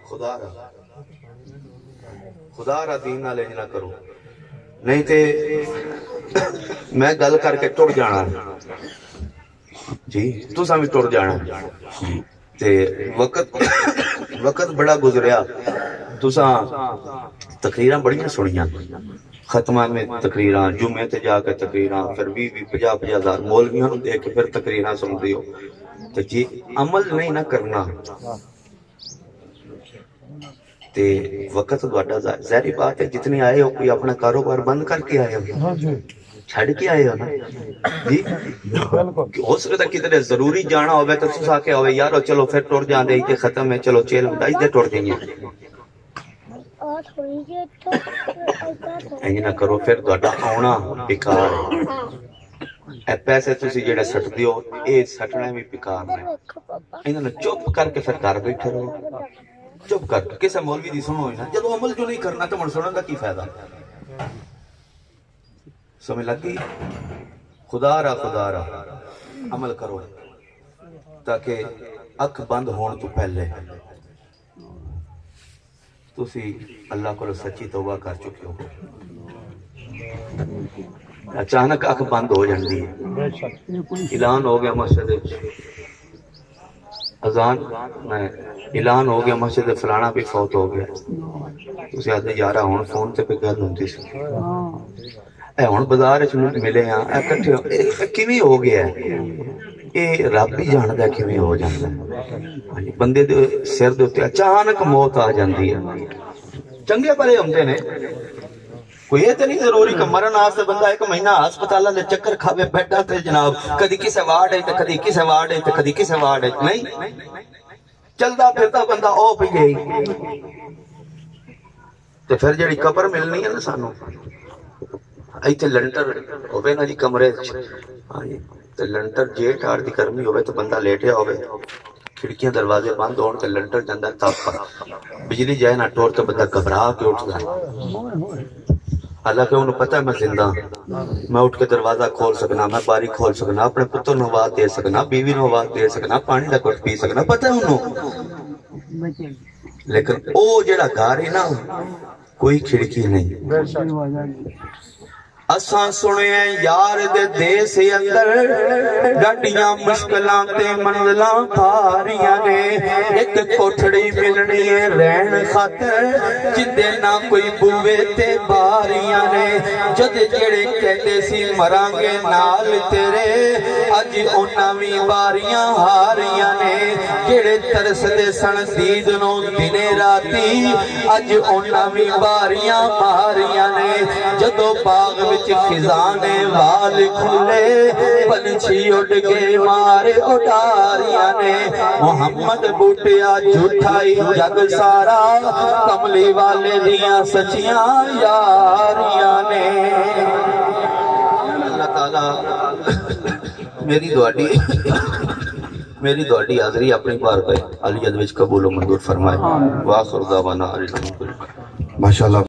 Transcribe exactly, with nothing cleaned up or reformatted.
خدا را خدا را دین نال انج نہ کرو، نہیں تے میں گل کر کے ٹر جانا جی، تساں بھی ٹر جانا تے وقت وقت بڑا گزریا، تساں تقریراں بڑیاں سنیاں، ختمہ میں تقریراں، جمعے تے جا کے تقریراں، پھر بھی بھی پجا پجا ہزار مولویاں نو دے کے پھر تقریراں سن دیو تے جی عمل نہیں نہ کرنا تے وقت تہاڈا ظاہری بات ہے، جتنے آئے ہو کوئی اپنا کاروبار بند کر کے آئے ہو، چھڑ کے آئے ہو نا جی، ہو سکتا کدھر ضروری جانا ہوئے تو تساں آکھیا ہوئے یارو چلو پھر ٹر جاندے تے ختم ہے، چلو چیل ودائی دے ٹر جائیں، انج نہ کرو، پھر تہاڈا آنا بیکار ہے، اے پیسے تسی جڑے سٹ دیو اے سٹنا بھی بیکار ہے، انہاں نے چپ کر کے پھر گھر بیٹھے رہو، چپ کر کے کسے مولوی دی سنو نا، جب عمل جو نہیں کرنا تو من سنن دا کی فائدہ، سمجھ لگی؟ خدا را خدا را عمل کرو تاکہ اکھ بند ہون تو پہلے تسی اللہ کو سچی توبہ کر چکے ہو، اچانک اکھ بند ہو جاندی ہے، اعلان ہو گیا مسجد اذان میں اعلان ہو گیا مسجد فلانا بھی فوت ہو گیا، تسی آدھے یارہ ہون فون تے پہ گل ہوندی سی، اے ہون بازار وچ ملے ہاں، اے کٹھے اے کیویں ہو گیا ہے، اے رب ہی جاندا ہے کیویں ہو جاندا ہے، بندے دے سر دے اوتے اچانک موت آ جاندی ہے، چنگے بھلے ہوندے نے، کوئی یہ تو نہیں ضروری کہ مرن واسطے بندہ ایک مہینہ ہسپتالاں دے چکر کھاوے بیٹھا تے جناب کدی کسے وارڈ ہے تے کدی کسے وارڈ ہے تے کدی کسے وارڈ ہے، نہیں چلدا پھردا بندہ او پئی گئی تے پھر جڑی قبر ملنی ہے نا سانو ایتھے لنٹر ہوے نا جی کمرے وچ، ہاں جی تے لنٹر جے ٹار دی گرمی ہوے تے بندہ لیٹیا ہوے، کھڑکیاں دروازے بند ہون تے لنٹر جاندا تاپ بجلی جائے نہ ٹور تے بندہ گھبرا کے اٹھدا ہے، حالانکہ انہوں پتہ ہے میں زندہ میں اٹھ کے دروازہ کھول سکنا، میں باری کھول سکنا، اپنے پتر نو آواز دے سکنا، بیوی نو آواز دے سکنا، پانی دا گھٹ پی سکنا، پتہ ہے انہوں، لیکن او جڑا گھر ہے نا کوئی کھڑکی نہیں، اساں سنے یار دے دیس اندر ڈاڈیاں مشکلاں تے منزلاں بھاریاں نے، ایک کوٹھڑی ملنی ہے رہن خاطر جندے نہ کوئی بوے تے باریاں نے، جد جڑے کہتے سی مرانگے نال تیرے اج انہاں وی باریاں ہاریاں نے، جڑے ترس دے سن دید نو دنے راتی اج انہاں وی باریاں ماریاں نے، جدو باغ خزانے وال کھلے پنچھی اڑ کے مارے اٹاریاں نے، محمد بوٹیا جھوٹائی جگ سارا کملی والے دیاں سچیاں یاریاں نے۔ اللہ تعالیٰ میری دعائی میری دعائی حاضری اپنی بار پہ علی جد وچ قبول و منظور فرمائے، وآخر دعوانا الحمدللہ۔ ماشاءاللہ